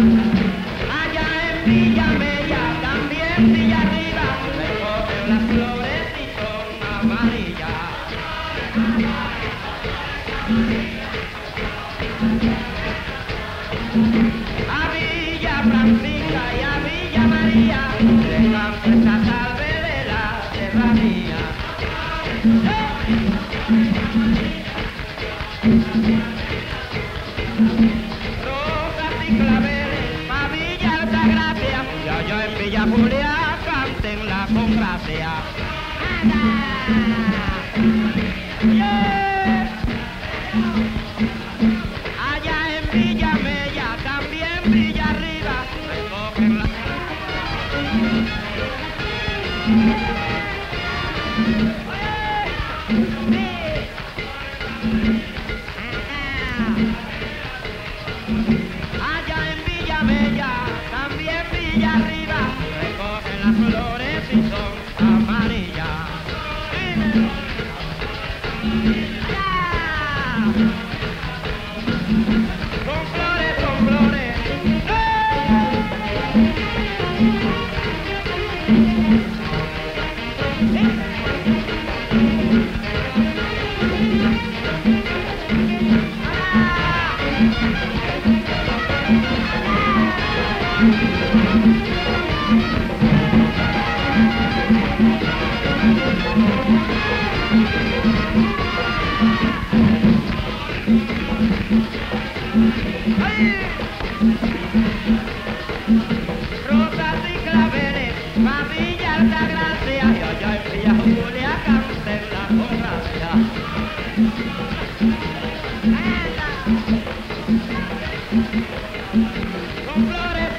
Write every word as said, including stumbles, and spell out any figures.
Allá en Villa Mella, también Villa Arriba, recogen las flores y son amarillas. A Villa Francisca y a Villa María, le canto esta tarde de la serranía. Rosas y claveles, pa' Villa Altagracia, y allá en Villa Julia cántenla con gracia. Yeah. Allá en Villa Mella, también Villa Arriba, recogen la... Allá en Villa Mella, también Villa Arriba, recogen las flores y son amarillas. Con flores, con flores. Rosas y claveles, pa' Villa Altagracia, y allá en Villa Julia cántenla con gracia. Con flores